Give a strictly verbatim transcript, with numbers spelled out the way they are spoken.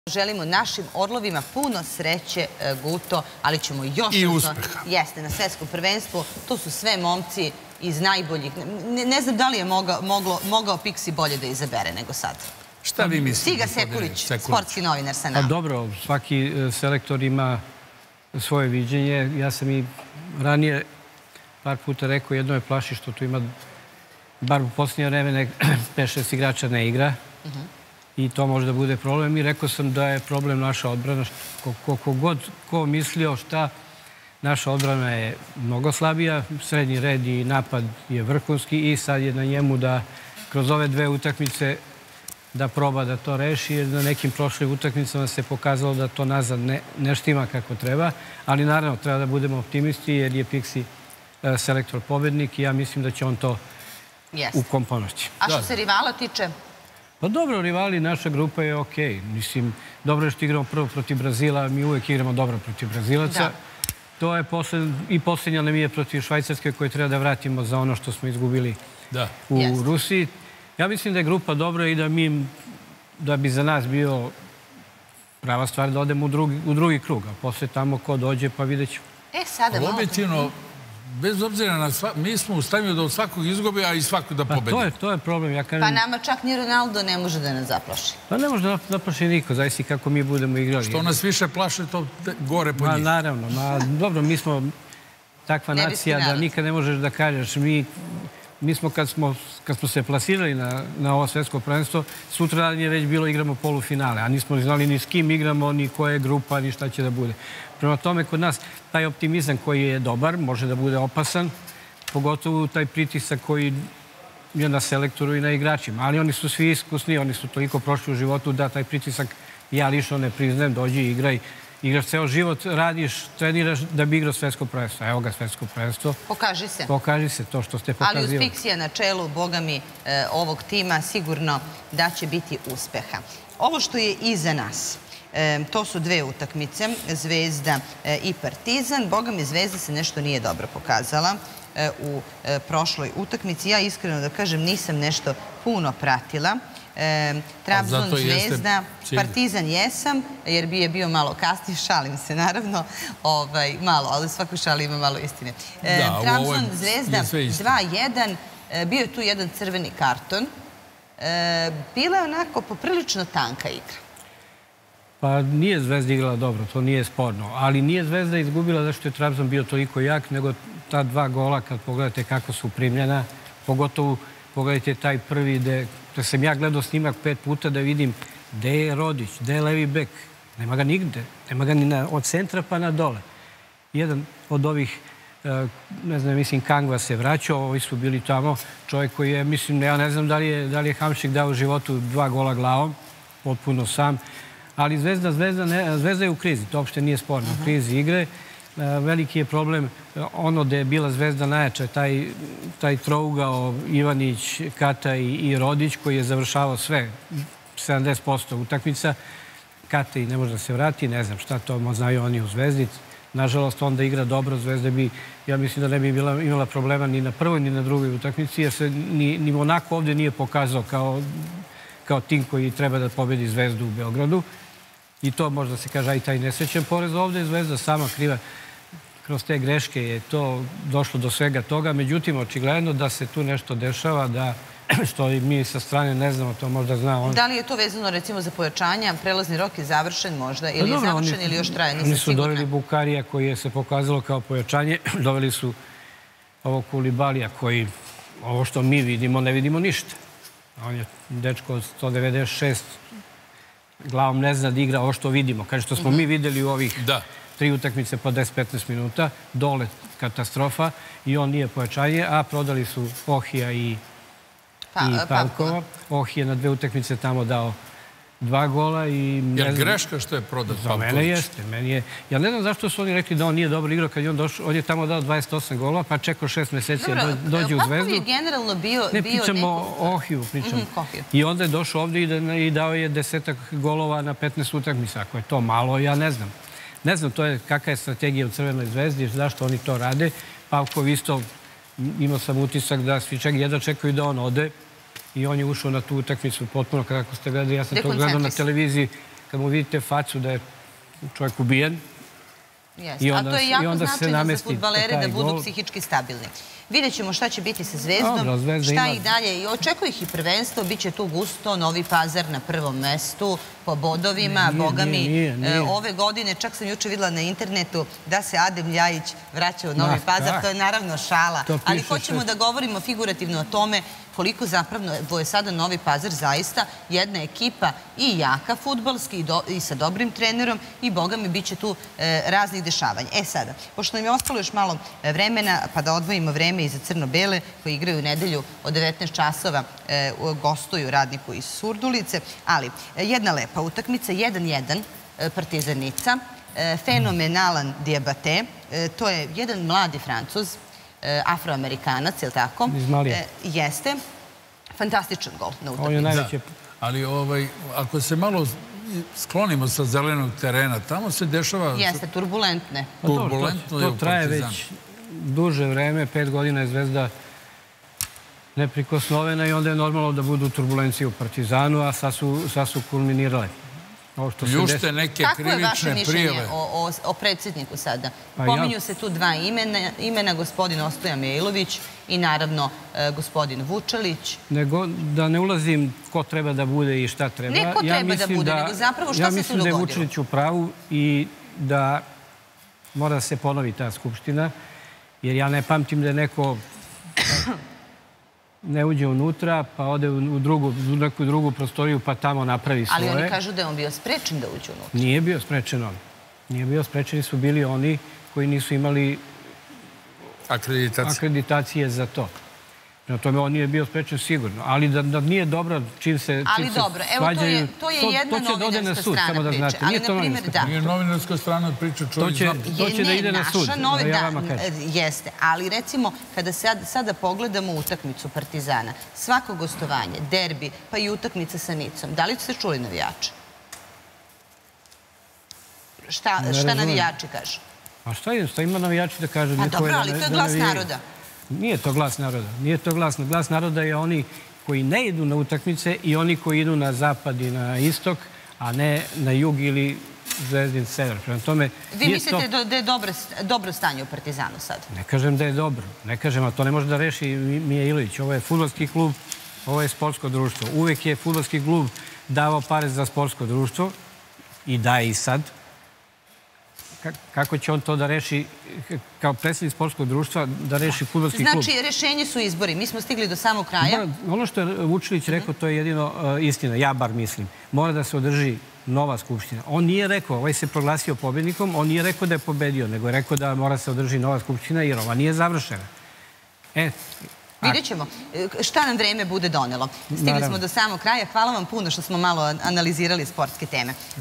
Želimo našim orlovima puno sreće, Guto, ali ćemo još... I uspeha. Jeste, na svetskom prvenstvu. To su sve momci iz najboljih. Ne znam da li je mogao Pixi bolje da izabere nego sad. Šta vi mislite? Siga Sekulić, sportski novinar sa nama. Dobro, svaki selektor ima svoje viđenje. Ja sam i ranije par puta rekao, jedno je plaši što tu ima, bar u posljednje vreme, pet šest igrača ne igra. I to može da bude problem. I rekao sam da je problem naša odbrana. Koliko god ko mislio šta, naša odbrana je mnogo slabija. Srednji red i napad je vrhunski i sad je na njemu da kroz ove dve utakmice da proba da to reši, jer na nekim prošlim utakmicama se pokazalo da to nazad ne štima kako treba. Ali naravno, treba da budemo optimisti jer je Pixi selektor pobednik i ja mislim da će on to ukomponovati. A što se rivala tiče? Pa dobro, rivali, naša grupa je okej. Mislim, dobro je što igramo prvo protiv Brazila, mi uvek igramo dobro protiv Brazilaca. To je i posljednja nam je protiv Švajcarske koje treba da vratimo za ono što smo izgubili u Rusiji. Ja mislim da je grupa dobra i da mi, da bi za nas bio prava stvar da odemo u drugi krug, a posle tamo ko dođe pa vidjet ćemo. E, sada malo... Objektivno, bez obzira na sva... Mi smo u stanju da od svakog izgubi, a i svakog da pobedi. Pa to je problem. Pa nama čak ni Ronaldo ne može da nas zaplaši. Pa ne može da zaplaši niko, zavisi kako mi budemo igrali. Što nas više plaše, to gore po njih. Naravno. Dobro, mi smo takva nacija da nikad ne možeš da kažeš. Mi smo, kad smo se plasirali na ovo svetsko prvenstvo, sutra je već bilo igramo polufinale, a nismo znali ni s kim igramo, ni koja je grupa, ni šta će da bude. Prema tome, kod nas, taj optimizam koji je dobar, može da bude opasan, pogotovo taj pritisak koji je na selektoru i na igračima. Ali oni su svi iskusni, oni su toliko prošli u životu da taj pritisak ja lično ne priznajem, dođi i igraj. Igraš ceo život, radiš, treniraš da bi igrao svetsko prvenstvo. Evo ga svetsko prvenstvo. Pokaži se. Pokaži se to što ste pokazivali. Ali uz Pixija na čelu, boga mi, ovog tima, sigurno da će biti uspeha. Ovo što je iza nas, to su dve utakmice, Zvezda i Partizan. Boga mi, Zvezda se nešto nije dobro pokazala u prošloj utakmici. Ja iskreno da kažem nisam nešto puno pratila. Trabzon, Zvezda, Partizan jesam, jer bi je bio malo kasnije, šalim se naravno, malo, ali svako šali ima malo istine. Trabzon, Zvezda, dva jedan, bio je tu jedan crveni karton. Bila je onako poprilično tanka igra. Pa nije Zvezda igrala dobro, to nije sporno, ali nije Zvezda izgubila zašto je Trabzon bio toliko jak, nego ta dva gola, kad pogledate kako su primljena, pogotovo pogledajte taj prvi gde sam ja gledao snimak pet puta da vidim gde je Rodić, gde je levi bek. Nema ga nigde. Nema ga ni od centra pa na dole. Jedan od ovih, ne znam, mislim, Kangva se vraćao, ovi su bili tamo. Čovjek koji je, mislim, ja ne znam da li je Hamšik dao u životu dva gola glavom, potpuno sam. Ali Zvezda, Zvezda je u krizi, to uopšte nije sporno. U krizi igre. Veliki je problem ono gde je bila Zvezda najjača, taj trougao Ivanić, Kata i Rodić koji je završavao sve, sedamdeset posto utakmica. Kata i ne može da se vrati, ne znam šta to znaju oni u Zvezdi. Nažalost, onda igra dobro, Zvezda bi, ja mislim da ne bi imala problema ni na prvoj ni na drugoj utakmici, jer se ni Monako ovde nije pokazao kao tim koji treba da pobedi Zvezdu u Beogradu. I to možda se kaže, a i taj nesrećen porez ovde je Zvezda sama kriva. Kroz te greške je to došlo do svega toga. Međutim, očigledno da se tu nešto dešava, da što mi sa strane ne znamo, to možda zna on. Da li je to vezano recimo za pojačanja? Prelazni rok je završen možda? Ili je završen ili još traje? Nisam sigurna. Oni su doveli Bukarija koji je se pokazalo kao pojačanje. Doveli su ovog Kulibalija koji, ovo što mi vidimo, ne vidimo ništa. On je dečko od sto devedeset šest glavom ne zna da igra ovo što vidimo. Kaže, što smo mi videli u ovih tri utakmice po deset do petnaest minuta, dole katastrofa i on nije pojačanje, a prodali su Ohija i Pavkova. Ohija na dve utakmice tamo dao dva gola i... Jer greška što je prodat Pavković? Za mene jeste. Ja ne znam zašto su oni rekli da on nije dobro igrao kad je on došao. On je tamo dao dvadeset osam golova, pa čekao šest meseci da dođe u Zvezdu. Pavkov je generalno bio... Ne, pričamo o Ohiju, pričamo. I onda je došao ovde i dao je desetak golova na petnaest utakmica. Ako je to malo, ja ne znam. Ne znam, to je kakva je strategija u Crvenoj Zvezdi, zašto oni to rade. Pavkov isto, imao sam utisak da svi jedva čekaju da on ode i on je ušao na tu utakmicu potpuno kako ste gledali. Ja sam to gledao na televiziji kad mu vidite facu da je čovjek ubijen. Jeste, a to je jako značajno za fudbalere da budu psihički stabilni. Vidjet ćemo šta će biti sa Zvezdom, šta ih dalje. Očekuje ih i prvenstvo, bit će tu gusto, Novi Pazar na prvom mestu, po bodovima, boga mi. Ove godine, čak sam juče videla na internetu da se Adem Ljajić vraća u Novi Pazar, to je naravno šala. Ali hoćemo da govorimo figurativno o tome koliko zapravo je sada Novi Pazar zaista jedna ekipa i jaka fudbalski i sa dobrim trenerom i boga mi bit će tu raznih dešavanja. E sada, pošto nam je ostalo još malo vremena, pa da odvojimo vreme i za Crno-Bele koji igraju u nedelju od devetnaest časova, gostuju Radniku iz Surdulice, ali jedna lepa utakmica, jedan jedan Partizanica, fenomenalan Diabate, to je jedan mladi Francuz, Afroamerikanac, je li tako? Iz Malije. Jeste. Fantastičan gol na utakmici. On je najveće. Ali ako se malo sklonimo sa zelenog terena, tamo se dešava... Jeste, turbulentne. Turbulentno je u Partizanu. To traje već duže vreme, pet godina je Zvezda neprikosnovena i onda je normalno da budu turbulencije u Partizanu, a sad su kulminirale. Ljušte neke krivične prijeve. Kako je vaše mišljenje o predsjedniku sada? Pominju se tu dva imena, gospodin Ostoja Mejlović i naravno gospodin Vučelić. Da ne ulazim ko treba da bude i šta treba. Ne ko treba da bude, nego zapravo šta se tu dogodilo? Ja mislim da je Vučelić u pravu i da mora da se ponovi ta skupština, jer ja ne pamtim da je neko ne uđe unutra, pa ode u neku drugu prostoriju, pa tamo napravi svoje. Ali oni kažu da je on bio sprečen da uđe unutra. Nije bio sprečen on. Nije bio sprečeni su bili oni koji nisu imali akreditacije za to. Na tome on nije bio sprečen sigurno. Ali da nije dobro čim se Ali dobro, evo to je jedna novinarska strana priče. Nije to novinarska priče. Nije novinarska strana priče, čovjek zna. To će da ide na sud. Jeste, ali recimo kada sada pogledamo utakmicu Partizana, svako gostovanje, derbi, pa i utakmica sa Nicom, da li ste čuli navijače? Šta navijači kažu? A šta ima navijači da kažu? Pa dobro, ali to je glas naroda. Nije to glas naroda. Nije to glas. Glas naroda je oni koji ne idu na utakmice i oni koji idu na zapad i na istok, a ne na jug ili Zvezdin sever. Vi mislite da je dobro stanje u Partizanu sad? Ne kažem da je dobro. Ne kažem, a to ne može da reši Mija Ilović. Ovo je fudbalski klub, ovo je sportsko društvo. Uvek je fudbalski klub davao pare za sportsko društvo i daje i sad. Kako će on to da reši kao predsjednik sportskog društva, da reši fudbalski klub? Znači, rešenje su izbori. Mi smo stigli do samog kraja. Ono što je Vučilić rekao, to je jedino istina. Ja bar mislim. Mora da se održi nova skupština. On nije rekao, ovaj se proglasio pobednikom, on nije rekao da je pobedio, nego je rekao da mora se održi nova skupština, jer ova nije završena. Vidjet ćemo šta nam vreme bude donelo. Stigli smo do samog kraja. Hvala vam puno što smo malo analizirali sportske teme.